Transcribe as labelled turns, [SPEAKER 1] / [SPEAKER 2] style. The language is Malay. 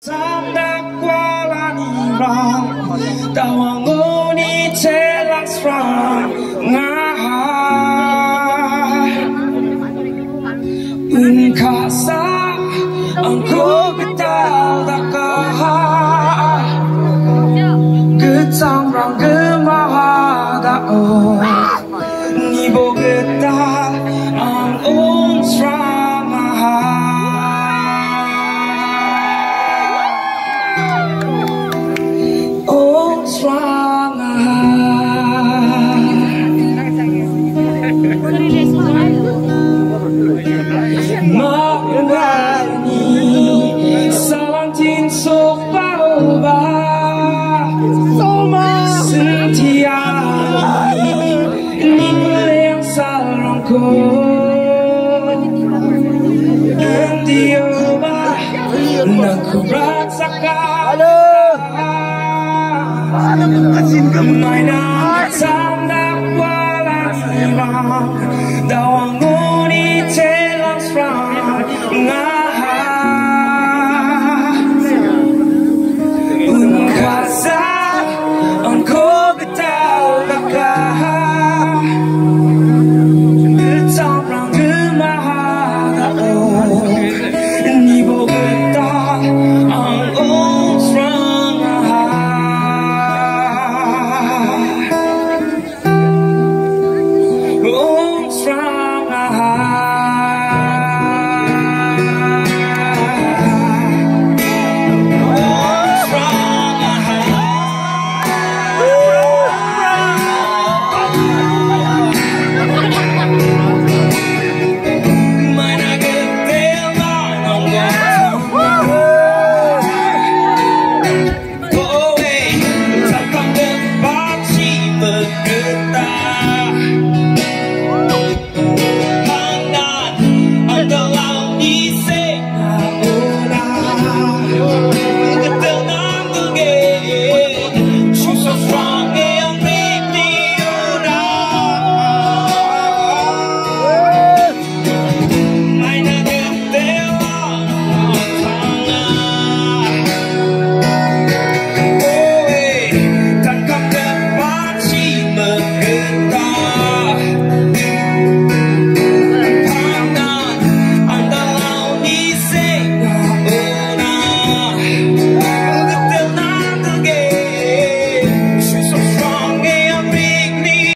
[SPEAKER 1] Tawangoni telang strong Unkasa angko getau takah Getang rang gemah da'o Nibo getah ang strong Magandani salang tin sok baoba Sentiani Nileng salongko Endioba Nakurat sakal Mainan tandak walang imam Dawang